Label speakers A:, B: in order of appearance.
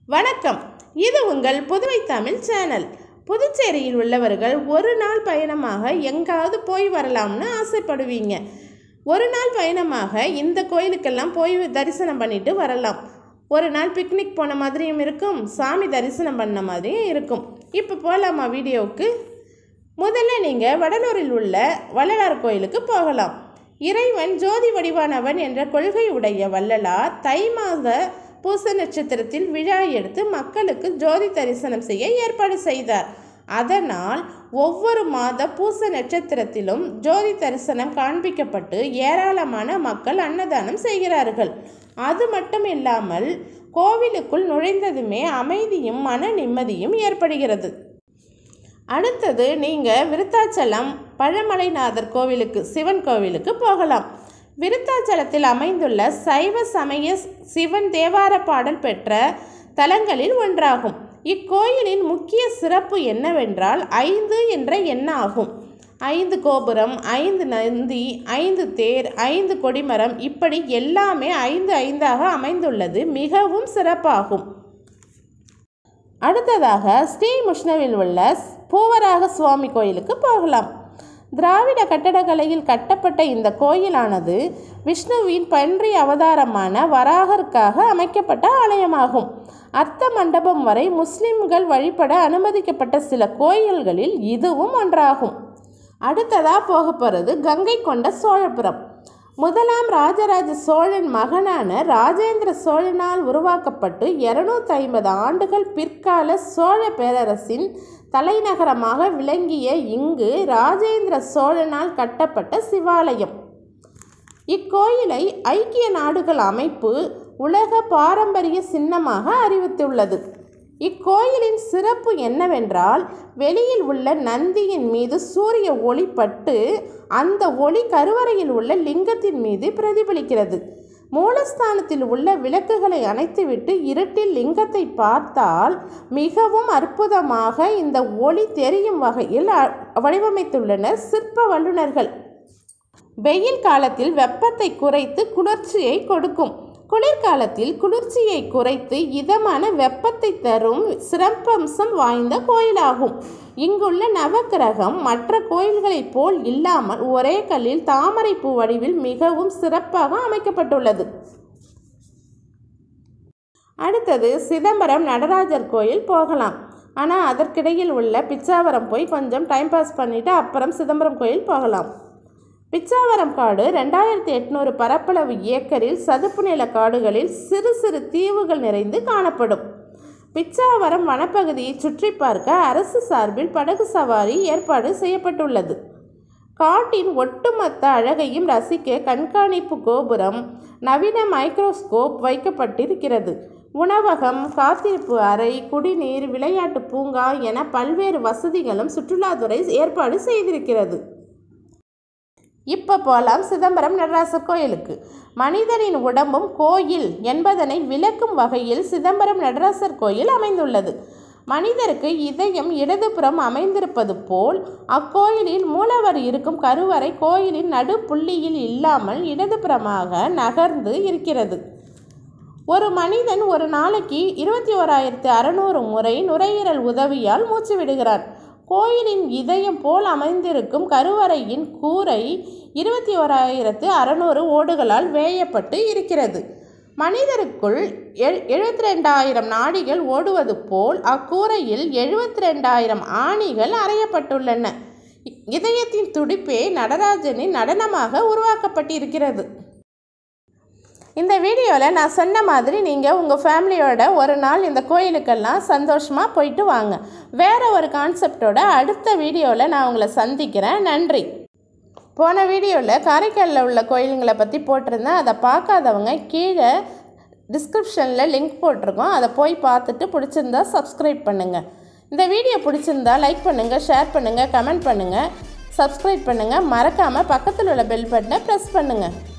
A: வணக்கம். இது உங்கள் புதுவை தமிழ் சேனல். புதுச்சேரியில் உள்ளவர்கள் ஒரு நாள் பயணமாக எங்காவது போய் வரலாம்னு ஆசைப்படுவீங்க. ஒரு நாள் பயணமாக இந்த கோயிலுக்கெல்லாம் போய் தரிசனம் பண்ணிட்டு வரலாம். ஒரு நாள் பிக்னிக் போன மாதிரியும் இருக்கும், சாமி தரிசனம் பண்ண மாதிரியும் இருக்கும். இப்போ போகலாமா வீடியோவுக்கு? முதல்ல நீங்கள் வடலூரில் உள்ள வள்ளலார் கோயிலுக்கு போகலாம். இறைவன் ஜோதி வடிவானவன் என்ற கொள்கை உடைய வள்ளலார் தை மாத பூச நட்சத்திரத்தில் விழா எடுத்து மக்களுக்கு ஜோதி தரிசனம் செய்ய ஏற்பாடு செய்தார். அதனால் ஒவ்வொரு மாத பூச நட்சத்திரத்திலும் ஜோதி தரிசனம் காண்பிக்கப்பட்டு ஏராளமான மக்கள் அன்னதானம் செய்கிறார்கள். அது மட்டும் இல்லாமல் கோவிலுக்குள் நுழைந்ததுமே அமைதியும் மன நிம்மதியும் ஏற்படுகிறது. அடுத்தது நீங்கள் விருத்தாச்சலம் பழமலைநாதர் கோவிலுக்கு, சிவன் கோவிலுக்கு போகலாம். விருத்தாச்சலத்தில் அமைந்துள்ள சைவ சமய சிவன் தேவார பாடல் பெற்ற தலங்களில் ஒன்றாகும். இக்கோயிலின் முக்கிய சிறப்பு என்னவென்றால் 5 என்ற எண்ணம் ஆகும். 5 கோபுரம், 5 நந்தி, 5 தேர், 5 கொடிமரம், இப்படி எல்லாமே 5 5ஆக அமைந்துள்ளது மிகவும் சிறப்பாகும். அடுத்ததாக ஸ்ரீமுஷ்ணவில் உள்ள பூவராக சுவாமி கோயிலுக்கு போகலாம். திராவிட கட்டடக்கலையில் கட்டப்பட்ட இந்த கோயிலானது விஷ்ணுவின் பன்றி அவதாரமான வராகருக்காக அமைக்கப்பட்ட ஆலயமாகும். அர்த்த மண்டபம் வரை முஸ்லிம்கள் வழிபட அனுமதிக்கப்பட்ட சில கோயில்களில் இதுவும் ஒன்றாகும். அடுத்ததாக போக போகிறது கங்கை கொண்ட சோழபுரம். முதலாம் ராஜராஜ சோழன் மகனான ராஜேந்திர சோழனால் உருவாக்கப்பட்டு 250 ஆண்டுகள் பிற்கால சோழ பேரரசின் தலைநகரமாக விளங்கிய இங்கு ராஜேந்திர சோழனால் கட்டப்பட்ட சிவாலயம். இக்கோயிலை ஐக்கிய நாடுகள் அமைப்பு உலக பாரம்பரிய சின்னமாக அறிவித்துள்ளது. இக்கோயிலின் சிறப்பு என்னவென்றால் வெளியில் உள்ள நந்தியின் மீது சூரிய ஒளி பட்டு அந்த ஒளி கருவறையில் உள்ள லிங்கத்தின் மீது பிரதிபலிக்கிறது. மூலஸ்தானத்தில் உள்ள விளக்குகளை அணைத்துவிட்டு இருட்டில் லிங்கத்தை பார்த்தால் மிகவும் அற்புதமாக இந்த ஒளி தெரியும் வகையில் வடிவமைத்துள்ளனர் சிற்ப வல்லுநர்கள். வெயில் காலத்தில் வெப்பத்தை குறைத்து குளிர்ச்சியை கொடுக்கும், குளிர்காலத்தில் குளிர்ச்சியை குறைத்து இதமான வெப்பத்தை தரும் சிறப்பம்சம் வாய்ந்த கோயிலாகும். இங்குள்ள நவக்கிரகம் மற்ற கோயில்களைப் போல் இல்லாமல் ஒரே கல்லில் தாமரைப்பூ வடிவில் மிகவும் சிறப்பாக அமைக்கப்பட்டுள்ளது. அடுத்தது சிதம்பரம் நடராஜர் கோயில் போகலாம். ஆனால் அதற்கிடையில் உள்ள பிச்சாவரம் போய் கொஞ்சம் டைம் பாஸ் பண்ணிவிட்டு அப்புறம் சிதம்பரம் கோயில் போகலாம். பிச்சாவரம் காடு 2800 பரப்பளவு ஏக்கரில் சதுப்பு நில காடுகளில் சிறு சிறு தீவுகள் நிறைந்து காணப்படும். பிச்சாவரம் வனப்பகுதியை சுற்றி பார்க்க அரசு சார்பில் படகு சவாரி ஏற்பாடு செய்யப்பட்டுள்ளது. காட்டின் ஒட்டுமொத்த அழகையும் ரசிக்க கண்காணிப்பு கோபுரம், நவீன மைக்ரோஸ்கோப் வைக்கப்பட்டிருக்கிறது. உணவகம், காத்திருப்பு அறை, குடிநீர், விளையாட்டு பூங்கா என பல்வேறு வசதிகளும் சுற்றுலாத்துறை ஏற்பாடு செய்திருக்கிறது. இப்போ போகலாம் சிதம்பரம் நடராசர் கோயிலுக்கு. மனிதனின் உடம்பும் கோயில் என்பதனை விளக்கும் வகையில் சிதம்பரம் நடராசர் கோயில் அமைந்துள்ளது. மனிதருக்கு இதயம் இடதுபுறம் அமைந்திருப்பது போல் அக்கோயிலில் மூலவர் இருக்கும் கருவறை கோயிலின் நடுப்புள்ளியில் இல்லாமல் இடதுபுறமாக நகர்ந்து இருக்கிறது. ஒரு மனிதன் ஒரு நாளைக்கு 21,600 முறை நுரையீரல் உதவியால் மூச்சு விடுகிறான். கோயிலின் இதயம் போல் அமைந்திருக்கும் கருவறையின் கூரை 21,600 ஓடுகளால் வேயப்பட்டு இருக்கிறது. மனிதருக்குள் 72,000 நாடிகள் ஓடுவது போல் அக்கூரையில் 72,000 ஆணிகள் அறையப்பட்டுள்ளன. இதயத்தின் துடிப்பே நடராஜனின் நடனமாக உருவாக்கப்பட்டிருக்கிறது. இந்த வீடியோவில் நான் சொன்ன மாதிரி நீங்கள் உங்கள் ஃபேமிலியோட ஒரு நாள் இந்த கோயிலுக்கெல்லாம் சந்தோஷமாக போயிட்டு வாங்க. வேறு ஒரு கான்செப்டோட அடுத்த வீடியோவில் நான் உங்களை சந்திக்கிறேன். நன்றி. போன வீடியோவில் காரைக்காலில் உள்ள கோயிலுங்களை பற்றி போட்டிருந்தேன். அதை பார்க்காதவங்க கீழே டிஸ்கிரிப்ஷனில் லிங்க் போட்டிருக்கோம், அதை போய் பார்த்துட்டு பிடிச்சிருந்தா சப்ஸ்கிரைப் பண்ணுங்கள். இந்த வீடியோ பிடிச்சிருந்தா லைக் பண்ணுங்கள், ஷேர் பண்ணுங்கள், கமெண்ட் பண்ணுங்கள், சப்ஸ்கிரைப் பண்ணுங்கள். மறக்காமல் பக்கத்தில் உள்ள பெல் பட்டனை ப்ரெஸ் பண்ணுங்கள்.